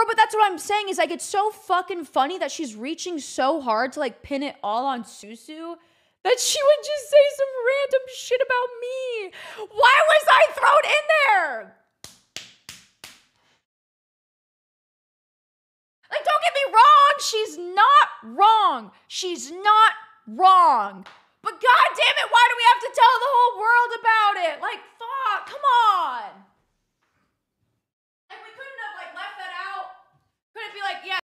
Bro, but that's what I'm saying is like, it's so fucking funny that she's reaching so hard to like pin it all on Susu that she would just say some random shit about me. Why was I thrown in there? Like, don't get me wrong. She's not wrong. She's not wrong. But god damn it, why do we have to tell the